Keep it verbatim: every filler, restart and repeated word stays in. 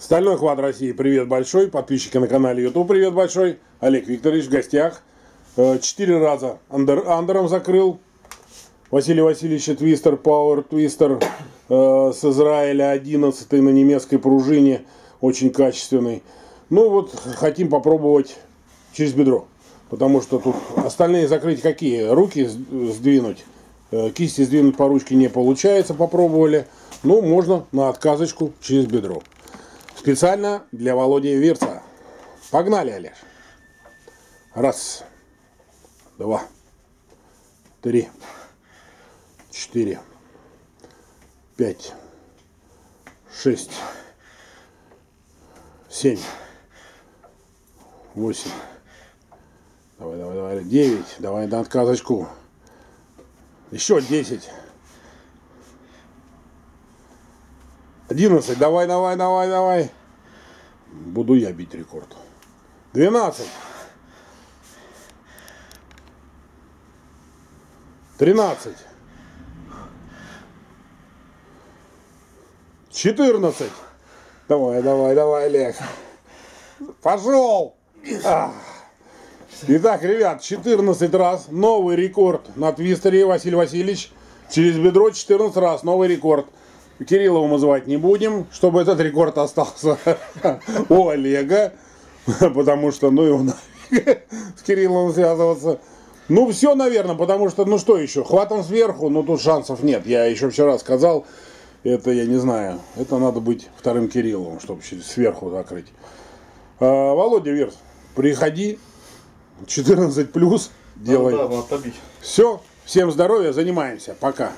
Стальной Хват России, привет большой. Подписчики на канале YouTube, привет большой. Олег Викторович в гостях. Четыре раза андер, андером закрыл. Василий Васильевич Твистер, Power Twister э, с Израиля, одиннадцатый на немецкой пружине. Очень качественный. Ну вот, хотим попробовать через бедро. Потому что тут остальные закрыть какие? Руки сдвинуть. Э, кисти сдвинуть по ручке не получается, попробовали. Ну, можно на отказочку через бедро. Специально для Володи Вирца. Погнали, Олеж. Раз, два, три, четыре, пять, шесть, семь, восемь. Давай, давай, давай. Девять. Давай на отказочку. Еще десять. одиннадцать. Давай, давай, давай, давай. Буду я бить рекорд. двенадцать. тринадцать. четырнадцать. Давай, давай, давай, Олег. Пошел. Ах. Итак, ребят, четырнадцать раз. Новый рекорд на твистере. Василий Васильевич. Через бедро четырнадцать раз. Новый рекорд. Кириллова мы звать не будем, чтобы этот рекорд остался у Олега. Потому что, ну его нафиг с Кирилловым связываться. Ну все, наверное, потому что, ну что еще, хватом сверху, ну тут шансов нет. Я еще вчера сказал, это я не знаю, это надо быть вторым Кирилловым, чтобы сверху закрыть. А, Володя Вирц, приходи, четырнадцать плюс, делай. Да, да, все, всем здоровья, занимаемся, пока.